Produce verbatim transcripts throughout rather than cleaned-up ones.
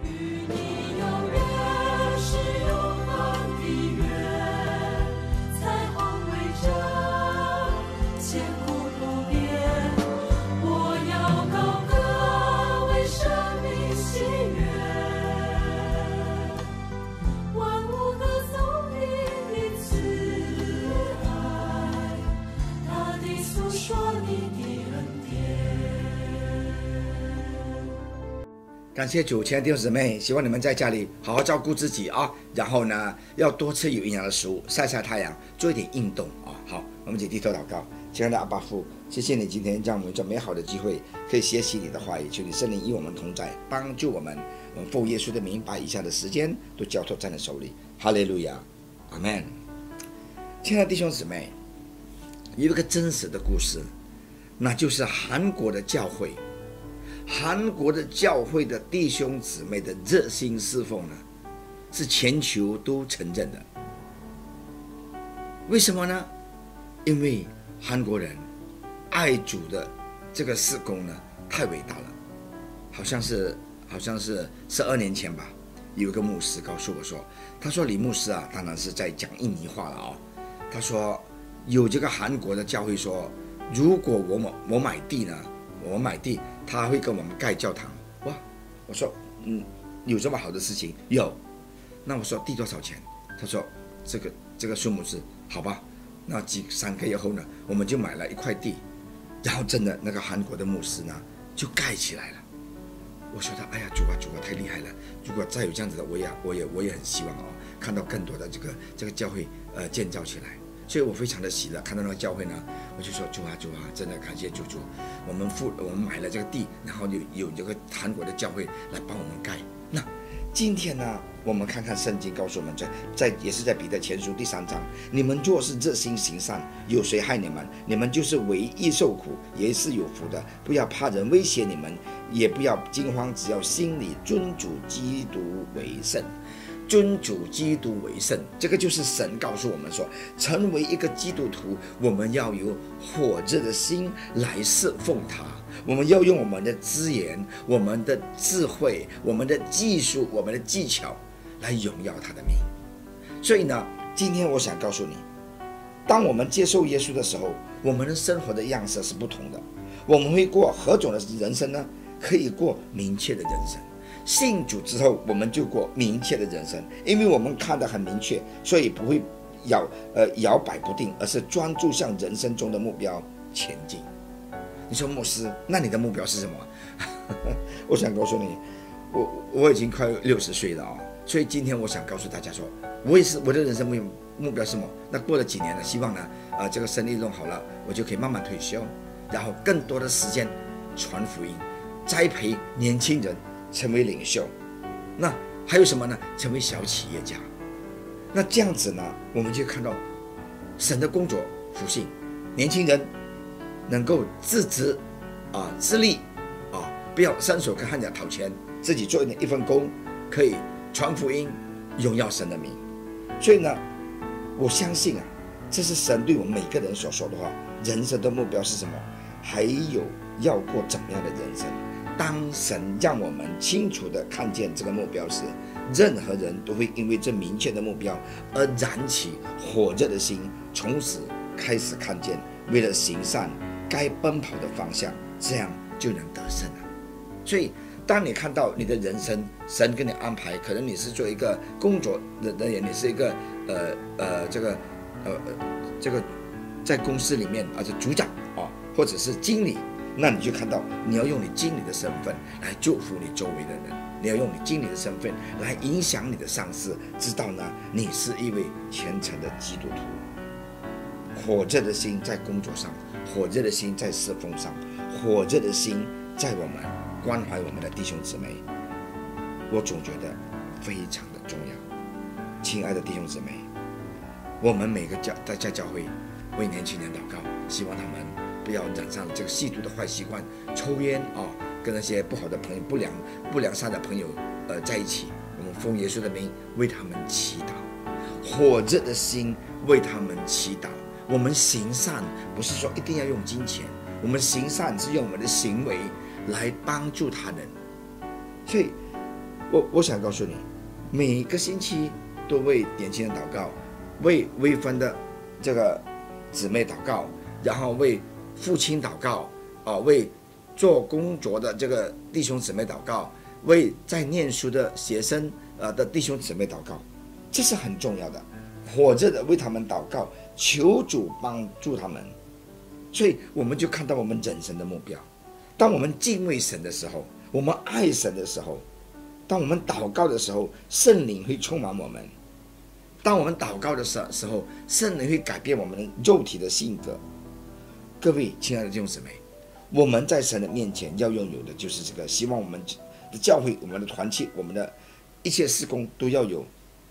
与你有约是永恒的约，彩虹围着，千古不变。我要高歌为生命喜悦，万物歌颂你的慈爱，大地诉说你的恩典。 感谢主，亲爱的弟兄姊妹，希望你们在家里好好照顾自己啊，然后呢，要多吃有营养的食物，晒晒太阳，做一点运动啊。好，我们一起低头祷告。亲爱的阿爸父，谢谢你今天让我们有这美好的机会，可以学习你的话语，求你圣灵与我们同在，帮助我们。我们奉耶稣的名，把以下的时间都交托在你手里。哈利路亚，阿门。亲爱的弟兄姊妹，有一个真实的故事，那就是韩国的教会。韩国的教会的弟兄姊妹的热心侍奉呢，是全球都承认的。为什么呢？因为韩国人爱主的这个事工呢，太伟大了。好像是好像是十二年前吧，有一个牧师告诉我说，他说李牧师啊，当然是在讲印尼话了啊、哦。他说有这个韩国的教会说，如果我买我买地呢，我买地。他会跟我们盖教堂，哇！我说，嗯，有这么好的事情？有。那我说地多少钱？他说，这个这个数目是好吧？那几三个月后呢，我们就买了一块地，然后真的那个韩国的牧师呢就盖起来了。我说他，哎呀，主啊主啊，太厉害了！如果再有这样子的，我也我也我也很希望哦，看到更多的这个这个教会呃建造起来。所以我非常的喜乐，看到那个教会呢，我就说主啊主啊，真的感谢主主，我们付我们买了这个地，然后有有这个韩国的教会来帮我们盖。那今天呢，我们看看圣经告诉我们在，在在也是在彼得前书第三章，你们若是热心行善，有谁害你们？你们就是为义受苦，也是有福的。不要怕人威胁你们，也不要惊慌，只要心里尊主基督为圣。尊主基督为圣，这个就是神告诉我们说，成为一个基督徒，我们要有火热的心来侍奉他，我们要用我们的资源、我们的智慧、我们的技术、我们的技巧来荣耀他的名。所以呢，今天我想告诉你，当我们接受耶稣的时候，我们的生活的样式是不同的。我们会过何种的人生呢？可以过明确的人生。信主之后，我们就过明确的人生，因为我们看得很明确，所以不会摇呃摇摆不定，而是专注向人生中的目标前进。你说牧师，那你的目标是什么？我想告诉你，我我已经快六十岁了啊、哦，所以今天我想告诉大家说，我也是我的人生目目标是什么？那过了几年了，希望呢，呃，这个生意弄好了，我就可以慢慢退休，然后更多的时间传福音，栽培年轻人。成为领袖，那还有什么呢？成为小企业家。那这样子呢，我们就看到神的工作复兴，年轻人能够自职啊，自立啊，不要伸手跟汉家讨钱，自己做一点一份工，可以传福音，荣耀神的名。所以呢，我相信啊，这是神对我们每个人所说的话。人生的目标是什么？还有要过怎么样的人生？当神让我们清楚地看见这个目标时，任何人都会因为这明确的目标而燃起火热的心，从此开始看见为了行善该奔跑的方向，这样就能得胜了。所以当你看到你的人生，神给你安排，可能你是做一个工作的人员，你是一个呃呃这个呃这个在公司里面啊，是组长啊，或者是经理。那你就看到，你要用你经理的身份来祝福你周围的人，你要用你经理的身份来影响你的上司，知道呢，你是一位虔诚的基督徒。火热的心在工作上，火热的心在侍奉上，火热的心在我们关怀我们的弟兄姊妹，我总觉得非常的重要。亲爱的弟兄姊妹，我们每个教在在教会为年轻人祷告，希望他们不要染上这个吸毒的坏习惯，抽烟啊，跟那些不好的朋友、不良不良善的朋友呃在一起。我们奉耶稣的名为他们祈祷，火热的心为他们祈祷。我们行善不是说一定要用金钱，我们行善是用我们的行为来帮助他人。所以我我想告诉你，每个星期都为年轻人祷告，为未婚的这个姊妹祷告，然后为父亲祷告，啊，为做工作的这个弟兄姊妹祷告，为在念书的学生呃的弟兄姊妹祷告，这是很重要的。活着的为他们祷告，求主帮助他们。所以我们就看到我们人生的目标。当我们敬畏神的时候，我们爱神的时候，当我们祷告的时候，圣灵会充满我们。当我们祷告的时候，圣灵会改变我们肉体的性格。各位亲爱的弟兄姊妹，我们在神的面前要拥有的就是这个。希望我们的教会、我们的团契、我们的一切事工都要有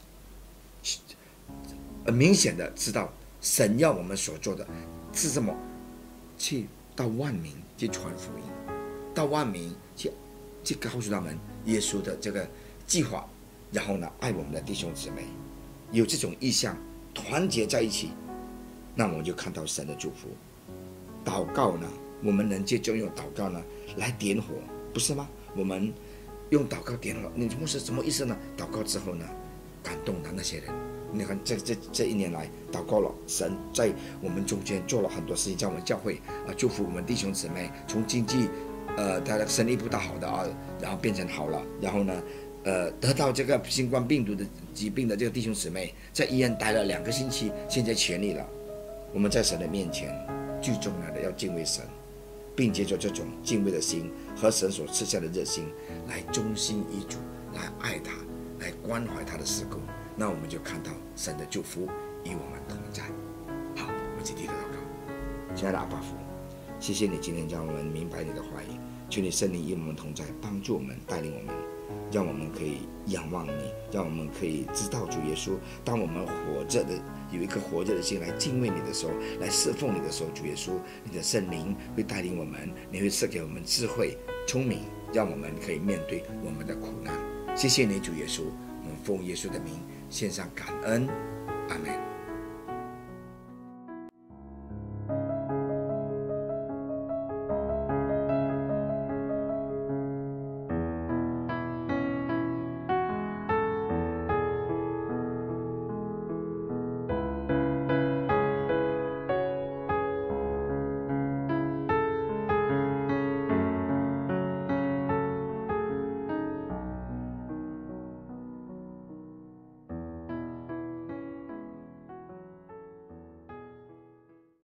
很明显的知道神要我们所做的是什么，去到万民去传福音，到万民去去告诉他们耶稣的这个计划，然后呢，爱我们的弟兄姊妹，有这种意向，团结在一起，那我们就看到神的祝福。祷告呢，我们能借就用祷告呢来点火，不是吗？我们用祷告点火，你牧师什么意思呢？祷告之后呢，感动了那些人。你看这这这一年来祷告了，神在我们中间做了很多事情，在我们教会啊，祝福我们弟兄姊妹，从经济呃他的生意不大好的啊，然后变成好了，然后呢呃得到这个新冠病毒的疾病的这个弟兄姊妹，在医院待了两个星期，现在痊愈了。我们在神的面前，最重要的要敬畏神，并借着这种敬畏的心和神所赐下的热心，来忠心依主，来爱他，来关怀他的事工。那我们就看到神的祝福与我们同在。好，我们一起低头祷告。亲爱的阿爸父，谢谢你今天让我们明白你的话语，求你圣灵与我们同在，帮助我们，带领我们，让我们可以仰望你，让我们可以知道主耶稣，当我们活着的有一颗活着的心来敬畏你的时候，来侍奉你的时候，主耶稣，你的圣灵会带领我们，你会赐给我们智慧、聪明，让我们可以面对我们的苦难。谢谢你，主耶稣，我们奉耶稣的名献上感恩，阿们。